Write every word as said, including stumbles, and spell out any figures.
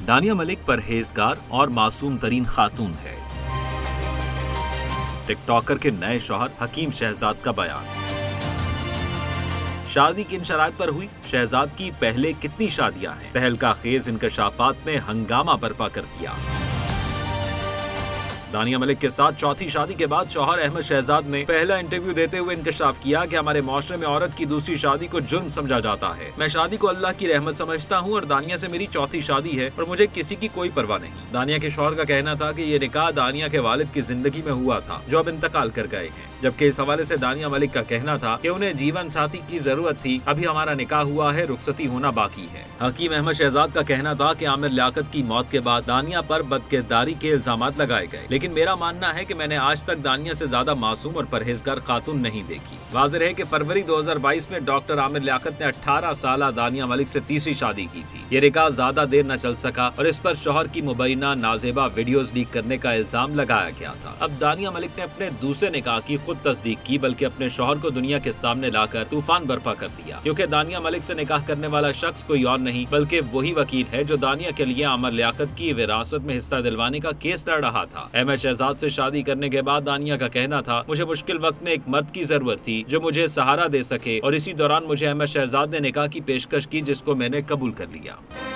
दानिया मलिक परहेजगार और मासूम तरीन खातून है। टिकटॉकर के नए शौहर हकीम शहजाद का बयान। शादी किन शराइत पर हुई, शहजाद की पहले कितनी शादियां हैं, तहलका खेज इंकशाफात ने हंगामा बर्पा कर दिया। दानिया मलिक के साथ चौथी शादी के बाद शौहर अहमद शहजाद ने पहला इंटरव्यू देते हुए इंकशाफ किया कि हमारे माशरे में औरत की दूसरी शादी को जुर्म समझा जाता है। मैं शादी को अल्लाह की रहमत समझता हूँ और दानिया से मेरी चौथी शादी है और मुझे किसी की कोई परवाह नहीं। दानिया के शौहर का कहना था कि ये निकाह दानिया के वालिद की जिंदगी में हुआ था जो अब इंतकाल कर गए हैं, जबकि इस हवाले से दानिया मलिक का कहना था कि उन्हें जीवन साथी की जरूरत थी, अभी हमारा निकाह हुआ है, रुखसती होना बाकी है। हकीम अहमद शहजाद का कहना था कि आमिर लियाकत की मौत के बाद दानिया पर बदकिरदारी के इल्जामात लगाए गए, लेकिन मेरा मानना है कि मैंने आज तक दानिया से ज्यादा मासूम और परहेजगार खातून नहीं देखी। वाज़ेह है कि फरवरी दो हजार बाईस में डॉक्टर आमिर लियाकत ने अठारह साल दानिया मलिक से तीसरी शादी की थी। ये निकाह ज्यादा देर न चल सका और इस पर शौहर की मुबैना नाजेबा वीडियोस लीक करने का इल्जाम लगाया गया था। अब दानिया मलिक ने अपने दूसरे निकाह की खुद तस्दीक की, बल्कि अपने शौहर को दुनिया के सामने लाकर तूफान बर्पा कर दिया, क्योंकि दानिया मलिक से निकाह करने वाला शख्स कोई और नहीं बल्कि वही वकील है जो दानिया के लिए आमिर लियाकत की विरासत में हिस्सा दिलवाने का केस लड़ रहा था। अहमद शहजाद से शादी करने के बाद दानिया का कहना था, मुझे मुश्किल वक्त में एक मर्द की जरूरत थी जो मुझे सहारा दे सके और इसी दौरान मुझे अहमद शहजाद ने निकाह की पेशकश की जिसको मैंने कबूल कर लिया।